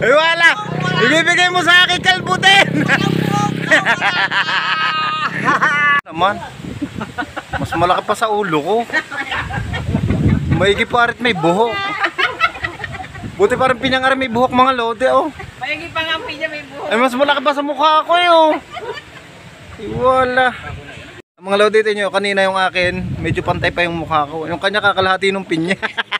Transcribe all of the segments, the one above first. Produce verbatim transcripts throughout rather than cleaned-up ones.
Ay wala. Ibibigay mo sa akin kalbutin. Naman. Mas malaki pa sa ulo ko. Maigi pa rin may buhok. Buti parang pinyang may buhok mga lode oh. Maigi pa nga pinya may buhok. Ay mas malaki pa sa mukha ko eh oh. Ay wala. Mga lode ito nyo, kanina yung akin, medyo pantay pa yung mukha ko. Yung kanya kakalahati ng pinya.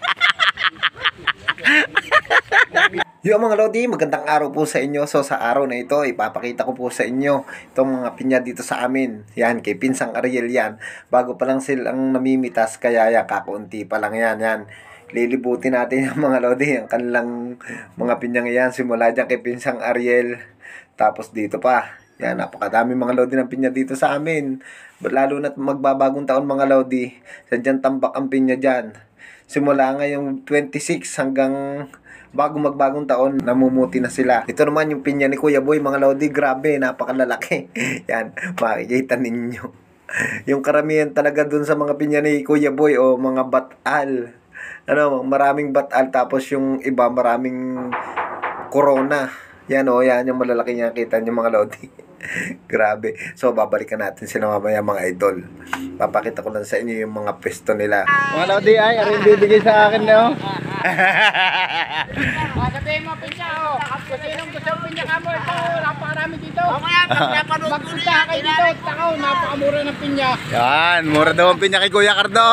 Yung mga lodi, magandang araw po sa inyo. So sa araw na ito, ipapakita ko po sa inyo itong mga pinya dito sa amin. Yan, kay Pinsang Ariel yan. Bago pa lang silang namimitas, kaya yan, kakaunti pa lang yan. Yan, lilibutin natin yung mga lodi, ang kanilang mga pinyang yan. Simula dyan kay Pinsang Ariel, tapos dito pa. Yan, napakadami mga lodi ng pinya dito sa amin. Lalo na't magbabagong taon mga lodi, sadyang tambak ang pinya dyan. Simula ngayong twenty-six hanggang bago magbagong taon, namumuti na sila. Ito naman yung pinya ni Kuya Boy, mga lodi, grabe, napakalalaki. Yan, makikita ninyo. Yung karamihan talaga dun sa mga pinya ni Kuya Boy o mga batal. Ano, maraming batal, tapos yung iba maraming corona. Yan o, yan yung malalaki niya, kita niyo mga lodi. Grabe. So, babalikan natin sila mamaya mga idol. Papakita ko lang sa inyo yung mga pesto nila. Mga lodi ay, aring bibigay sa akin no? Sabihin mo pinya o. Kasi nung gusto pinya ka mo ito, napakarami dito. Magpunta kayo dito, takaw, napakamura ng pinya. Yan, mura daw ang pinya kay Kuya Cardo.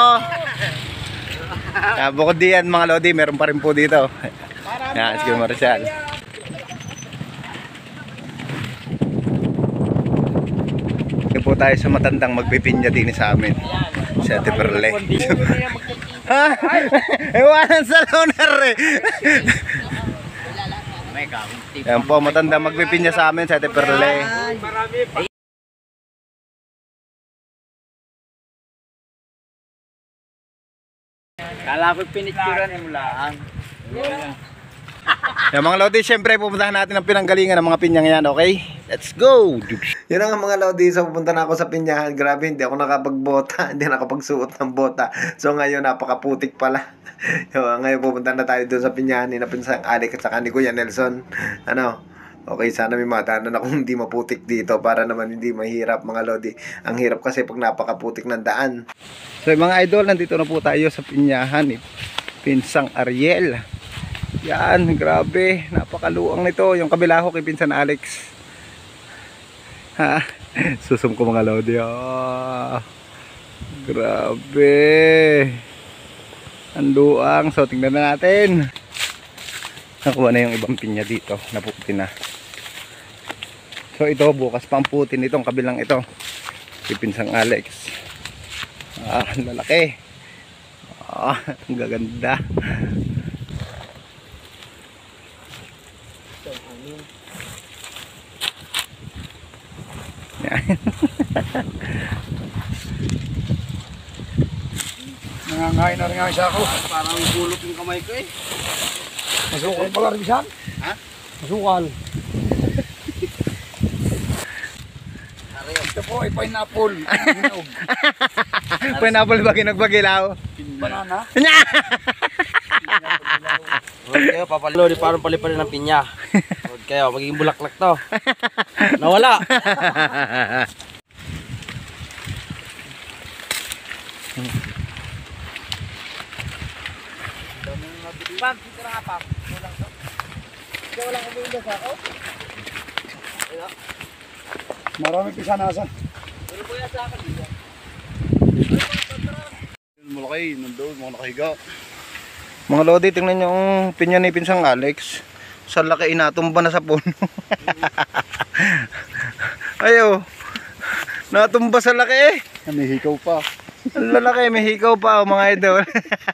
Ah, bukod diyan mga lodi, meron pa rin po dito. Yan, sige Marcial. Po tayo sa matandang magpipinya din sa amin sa Teperle. Ha? Ewanan sa lunar eh. Yan po, matandang magpipinya sa amin sa Teperle. Kala ko pinicturan mo lang. Yan mga lodi, syempre pupuntahan natin ang pinanggalingan ng mga pinyang yan, okay? Let's go! Yan ang mga lodi, so pupunta na ako sa pinyahan. Grabe, hindi ako nakapagbota, hindi nakapagsuot ng bota. So ngayon, napakaputik pala. Ngayon pupunta na tayo doon sa pinyahan ni Pinsang Alex at saka ni Kuya Nelson. Ano? Okay, sana may matanan akong hindi maputik dito para naman hindi mahirap mga lodi. Ang hirap kasi pag napakaputik ng daan. So mga idol, nandito na po tayo sa pinyahan ni Pinsang Ariel. Yan, grabe, napakaluang nito. Yung kabila ko kay Pinsan Alex. Ha? Susum ko mga lodi. Oh, grabe. Ang luang. So, tingnan na natin. Nakuha na yung ibang pinya dito. Naputi na. So, ito, bukas pang putin itong kabilang ito. Kay Pinsang Alex. Ah, lalaki. Ah, ang gaganda. Nangangain na rin nga isa ako. Parang gulot yung kamay ko eh. Masukal pala rin bisan. Ha? Masukal. Ito po ay pineapple. Pineapple ba kinagbagilaw? Banana. Huwag kayo, papalo, di parang paliparin ng pinya. Huwag kayo, magiging bulaklak to. Nawala. Pam, dito na nga pam. Walang to. Hindi walang umiindas ako. Marami pisanasa. Pero po yan sa akin dito. Malaki, nandoon, mga nakahiga. Mga lodi, tingnan nyo yung pinya ni Pinsang Alex. Sa laki, inatumba na sa puno. Ayo, natumba sa laki eh. May hikaw pa. Ang lalaki, may hikaw pa oh, mga idol.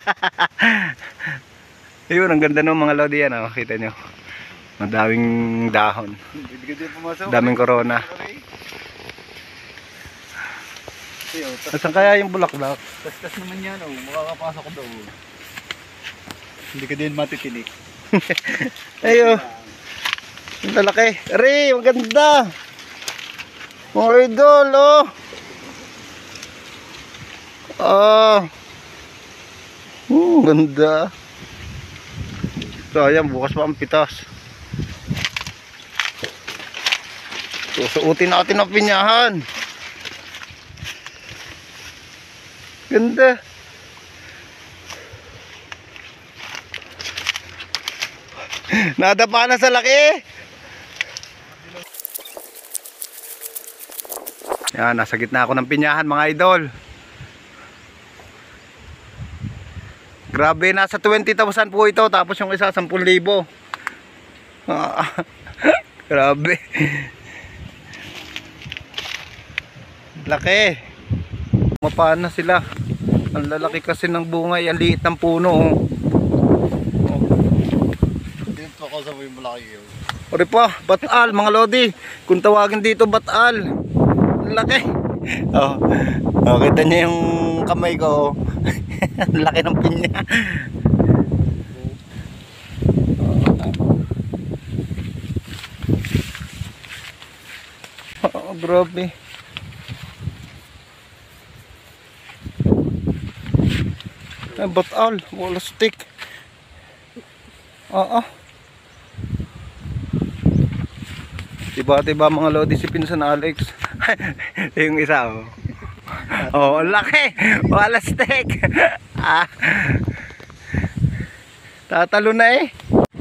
Ayun, ang ganda ng mga lodi yan oh. Kita nyo, madaming dahon, daming corona. Saan kaya yung bulaklak? Tas-tas naman yan oh. Makakapasok ko doon. Hindi ka din matitinik. Ayo, ang lalaki. Ari, maganda. Mga idol oh. Ah, uh, ganda. So ayan, bukas pa ang pitas. Susuotin natin ang pinyahan. Ganda. Nadapa na sa laki. Yan, nasa gitna ako ng pinyahan mga idol. Grabe, nasa twenty thousand po ito. Tapos yung isa, ten thousand. Ah, grabe. Laki. Mapaan na sila. Ang lalaki kasi ng bunga. Ang liit ng puno. Oh. Dito ako sa may malaki yun. Ori pa, batal mga lodi. Kung tawagin dito batal. Ang laki. Oh. Oh, kita niya yung kamay ko. Ang laki ng pinya. Oh, grabe. Ay, batal, wala stick. Oo. Diba-diba mga lodi si Pinsan Alex. Yung isa oh. Oh, laki. Wala stick. Ah. Tatalo na eh.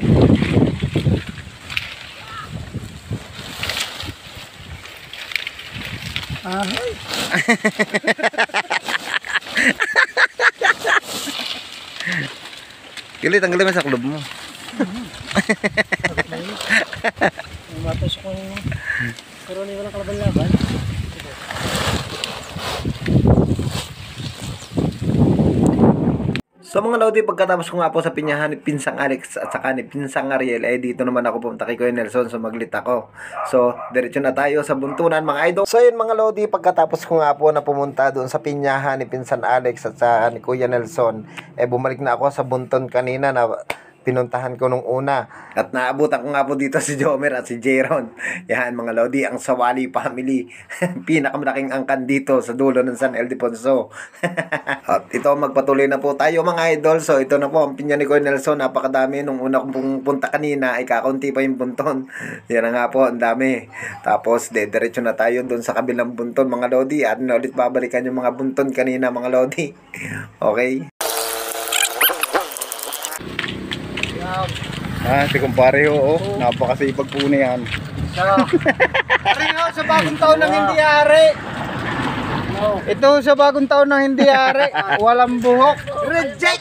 Ah. Kili, tanggalin mo sa club mo. Matos ko yung pero hindi walang kalaban-laban. So mga lodi, pagkatapos ko nga po sa pinyahan ni Pinsang Alex at saka ni Pinsang Ariel, eh dito naman ako pumunta kay Kuya Nelson, so maglit ako. So, diretso na tayo sa buntunan mga idol. So yun mga lodi, pagkatapos ko nga po na pumunta doon sa pinyahan ni Pinsang Alex at saka ni Kuya Nelson, eh bumalik na ako sa bunton kanina na pinuntahan ko nung una. At naabutan ko nga po dito si Jomer at si Jeron. Yan mga lodi, ang Sawali family. Pinakamalaking angkan dito sa dulo ng San Ildefonso. At ito, magpatuloy na po tayo mga idol. So ito na po ang pinya ni Kuya Nelson. Napakadami. Nung una kong punta kanina ay kakunti pa yung bunton. Yan na nga po, ang dami. Tapos dediretso na tayo doon sa kabilang bunton mga lodi. At na ulit babalikan yung mga bunton kanina mga lodi. Okay. Ah, si kumpare oh, napakasipag po na yan. So, Pareho sa bagong taon ng hindi ari. Ito sa bagong taon ng hindi ari. Walang buhok. Reject!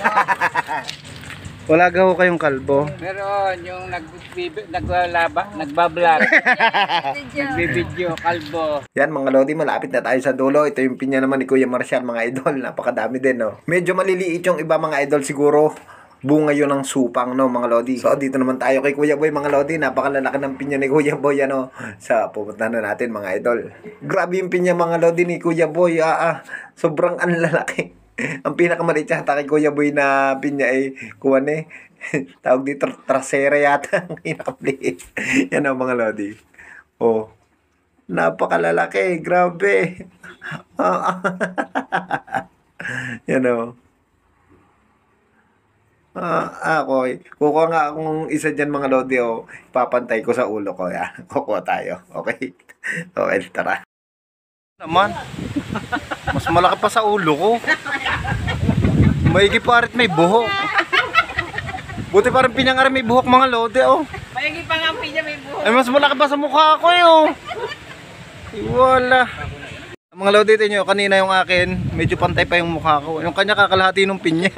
Wala gaho kayong kalbo. Meron yung nagbibi, naglalaba, nagbablog. Nagbibideo, kalbo. Yan mga lodi, malapit na tayo sa dulo. Ito yung pinya naman ni Kuya Marcial mga idol. Napakadami din no. Medyo maliliit yung iba mga idol siguro. Bunga yun ng supang no mga lodi. So dito naman tayo kay Kuya Boy mga lodi. Napakalalaki ng pinya ni Kuya Boy ano. Sa pupunta na natin mga idol. Grabe yung pinya mga lodi ni Kuya Boy. Ah, ah. Sobrang ang lalaki. Ang pinakamaliit yata kay Kuya Boy na pinya ay kuwan eh. Tawag dito trasera yata. Ang pinakamaliit. Yan ang mga lodi. Oh. Napakalalaki. Grabe. Ah, ah. Yan o. Ah, ako, kukuha nga akong isa dyan mga lodi o papantay ko sa ulo ko. Yan. Kukuha tayo. Okay? Okay, tara. Naman, mas malaki pa sa ulo ko. Maigi pa rin may buhok. Buti parang pinyang may buhok mga lodi oh. Maigi pa nga ang pinya may buhok. Ay, mas malaki pa sa mukha ko eh oh. Wala. Mga lodi, ito nyo, kanina yung akin, medyo pantay pa yung mukha ko. Yung kanya kakalahati ng pinya.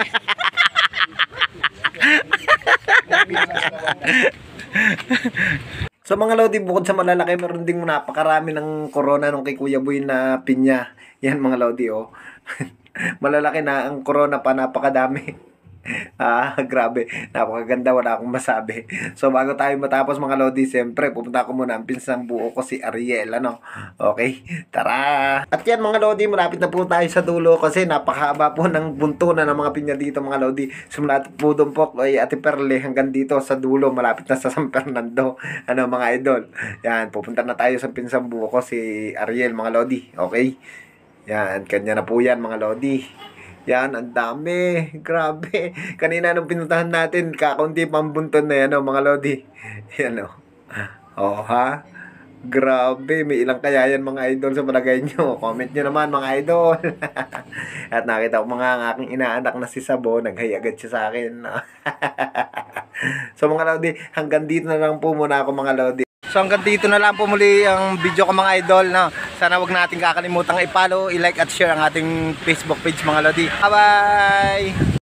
So mga lodi, bukod sa malalaki, meron ding napakarami ng corona nung kay Kuya Boy na pinya. Yan mga lodi oh. Malalaki na ang corona pa, napakadami. Ah, grabe. Napakaganda, wala akong masabi. So bago tayo matapos mga lodi, siyempre pupunta ko muna ang pinsang buo ko si Ariel, ano? Okay, tara! At yan mga lodi, malapit na po tayo sa dulo kasi napakahaba po ng buntunan ng mga pinya dito mga lodi. Sumulat po doon po kay Ate Perle hanggang dito sa dulo, malapit na sa San Fernando. Ano mga idol? Yan, pupunta na tayo sa pinsang buo ko si Ariel mga lodi. Okay? Yan, kanya na po yan mga lodi. Yan, ang dami. Grabe. Kanina nung pinuntahan natin, kakaunti pang bunton na yan, oh, mga lodi. Yan, oh. Oh, ha? Grabe, may ilang kaya yan mga idol sa palagay nyo. Comment nyo naman mga idol. At nakita ko mga ang aking inaanak na si Sabo, naghay agad siya sa akin. So mga Lodi, hanggang dito na lang po muna ako mga Lodi. So hanggang dito na lang po muli ang video ko mga idol. No? Sana wag natin kakalimutan i-follow, i-like at share ang ating Facebook page mga Lodi. Bye bye!